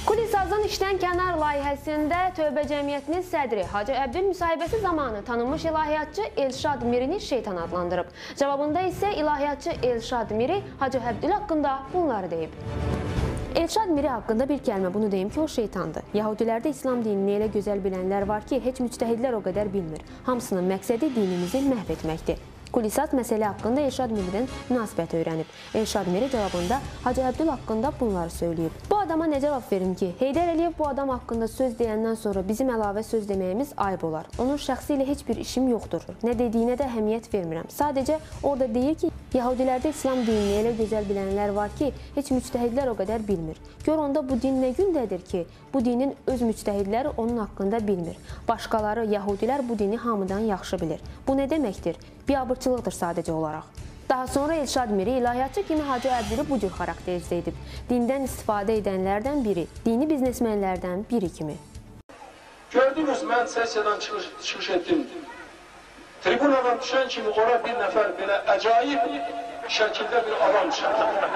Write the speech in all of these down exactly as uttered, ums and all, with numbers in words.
Kulisazın işdən kənar layihəsində Tövbə Cəmiyyətinin sədri Hacı Əbdül müsahibəsi zamanı tanınmış ilahiyyatçı Elşad Mirini şeytan adlandırıb. Cavabında isə ilahiyyatçı Elşad Miri Hacı Əbdül haqqında bunları deyib. Elşad Miri haqqında bir kəlmə bunu deyim ki, o şeytandır. Yahudilərdə İslam dinini elə gözəl bilənlər var ki, heç müctəhidlər o qədər bilmir. Hamısının məqsədi dinimizi məhv etməkdir. Kulisat məsələ haqqında Elşad Miridən münasibət öyrənib. Elşad Miri cavabında Hacı Əbdül haqqında bunları söyləyib. Bu adama nə cavab verim ki, Heydər Əliyev bu adam haqqında söz deyəndən sonra bizim əlavə söz deməyimiz ayıb olar. Onun şəxsi ilə heç bir işim yoxdur. Nə dediyinə də əhəmiyyət vermirəm. Sadəcə orada deyir ki, Yahudilərdə İslam dinini elə gözəl bilənlər var ki, heç müctəhidlər o qədər bilmir. Gör onda bu din nə gündədir ki, bu dinin öz müctəhidləri onun haqqında bilmir. Başqaları, Yahudilər bu dini hamıdan yaxşı bilir. Bu nə deməkdir? Biabırçılıqdır sadəcə olaraq. Daha sonra Elşad Miri ilahiyyatçı kimi Hacı Əbdülü bu cür xarakterizə edib. Dindən istifadə edənlərdən biri, dini biznesmenlərdən biri kimi. Gördünüz, mən sesiyadan çıxış, çıxış etdim. Tribunadan düşən kimi ora bir nəfər belə əcayib şəkildə bir adam çıxdı.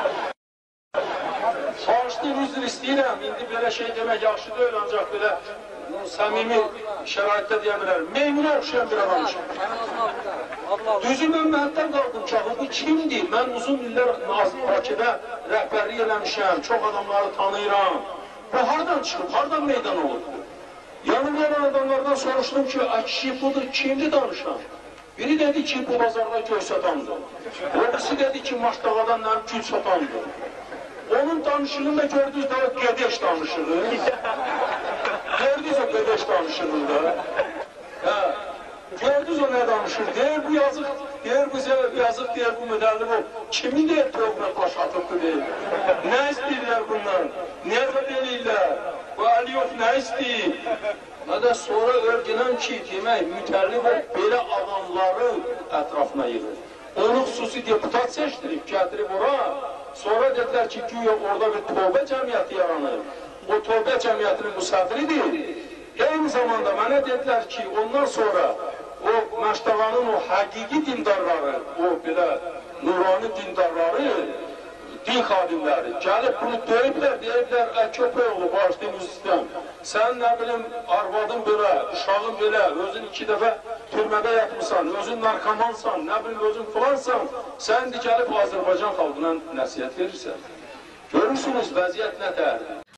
Bağışlayın, üzr istəyirəm, indi belə şey demək yaxşı deyil, ancaq belə səmimi şəraitdə deyə bilərəm. Meymuna oxşayan bir adam çıxdı. Düzü mən məhətdən qaldım ki, bu kimdir? Mən uzun illər Bakıda rəhbərlik eləmişəm, çox adamları tanıyıram. Bu hardan çıxıb, hardan meydan olur? Yanımda olan adamlardan soruşdum ki, ay kişi budur, kimdir danışan? Biri dedi ki, bu bazarda göy satandır. Öbürsü dedi ki, Maşdağadan gül satandır. Onun danışığında gördünüz də o Qədeş danışığı. Gördünüz o Qədeş danışığını da. Gördünüz o nə danışır? Deyir bu yazıq, deyir bu yazıq, deyir bu müdəllim o. Kimin deyir proqram başlatıbdır deyir. Nə istəyirlər bundan? Niyə də deyirlər? Bu Əliyev nə istəyir? Hədə sonra örgünən ki, demək, mütəllif o belə adamları ətrafına yığır. Onu xüsusi deputat seçdirib, gətirib ora. Sonra dedilər ki, güya orada bir Tövbə Cəmiyyəti yaranır. O Tövbə Cəmiyyətinin müsədridir. Eyni zamanda mənə dedilər ki, ondan sonra o Məşdağanın o həqiqi dindarları, o belə nurani dindarları, din xadimləri gəlib bunu döyüblər, deyiblər, ə köpək oğlu, bağışlayın üstdən. Sən nə bilim, arvadın belə, uşağın belə, özün iki dəfə türmədə yatmışsan, özün narkomansan, nə bilim, özün filansan, sən də gəlib Azərbaycan xalqına nəsiyyət verirsən. Görürsünüz, vəziyyət nətərdir?